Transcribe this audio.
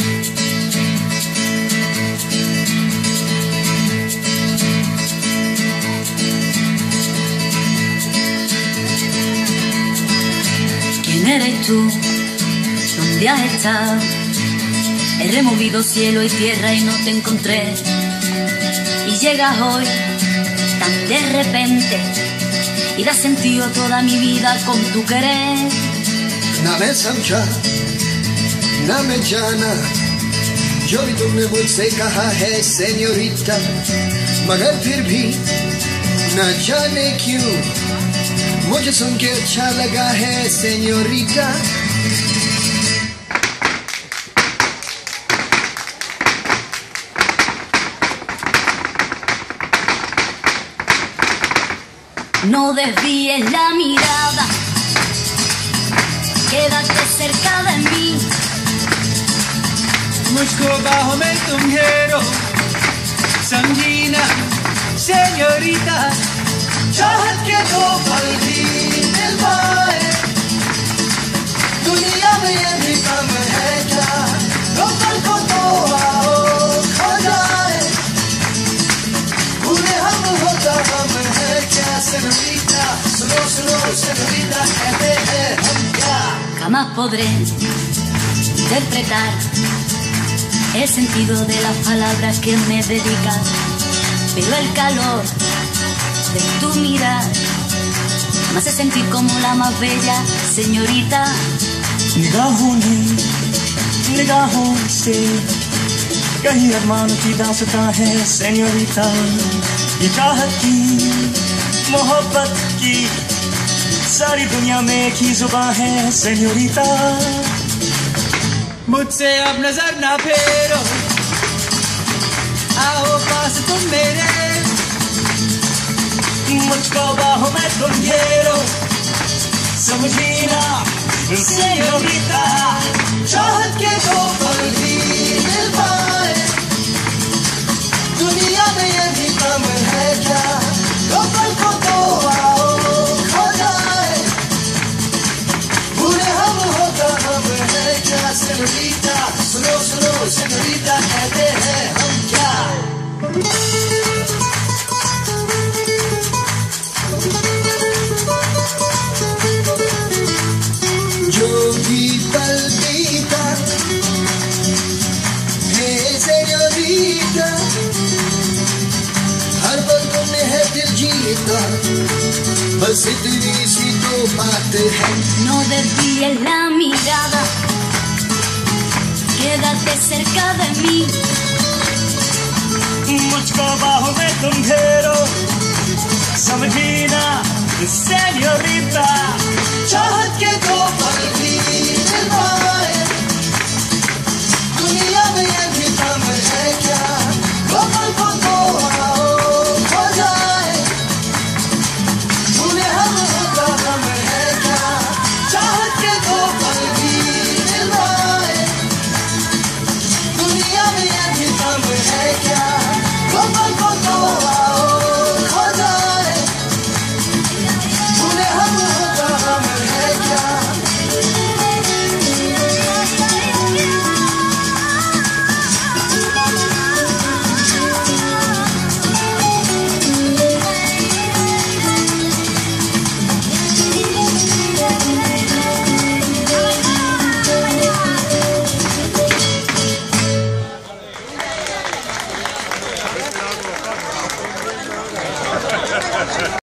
¿Quién eres tú? ¿Dónde has estado? He removido cielo y tierra y no te encontré. Y llegas hoy tan de repente y das sentido a toda mi vida con tu querer. ना मैं समझा ना मैं जाना जो भी तुमने मुझसे कहा है सेन्योरिटा, मगर फिर भी न जाने क्यों मुझे सुन के अच्छा लगा है सेन्योरिटा। No desvíes la mirada, quédate cerca de mí. मुझको बाहों में तुम घेरो, समझी ना सेन्योरिटा। चाहत के दो पल भी मिल पाए, दुनिया में ये भी कम है क्या? दो पल को तो आओ खो जाए, भूले हम होता हम है क्या? सेन्योरिटा सुनो सुनो सेन्योरिटा, कहते हैं हम क्या? Jamás podré interpretar el sentido de las palabras que me dedicas, pero el calor de tu mirar me hace sentir como la más bella señorita. निगाहों ने निगाहों से कहीं अरमान की दास्तां है सेन्योरिटा। ये चाहत की मोहब्बत की सारी दुनिया में एक ही जुबान है सेन्योरिटा। मुझसे अब नजर ना फेरो, आओ पास तुम मेरे। मुझको बाहों में तुम घेरो, समझी ना सेन्योरिटा। चाहत के दो पल भी मिल पाए, दुनिया में ये भी कम है क्या? दो पल को तो आओ खो जाए, भूले हम होता हम है क्या? सेन्योरिटा सुनो सुनो सेन्योरिटा, कहते हैं हम क्या? जो भी पल बीता है सेन्योरिटा, हर पल तुमने है दिल जीता, बस इतनी सी तो बात है। No desvíes la mirada, quédate cerca de mí. मुझको बाहों में तुम घेरो, समझी ना सेन्योरिटा।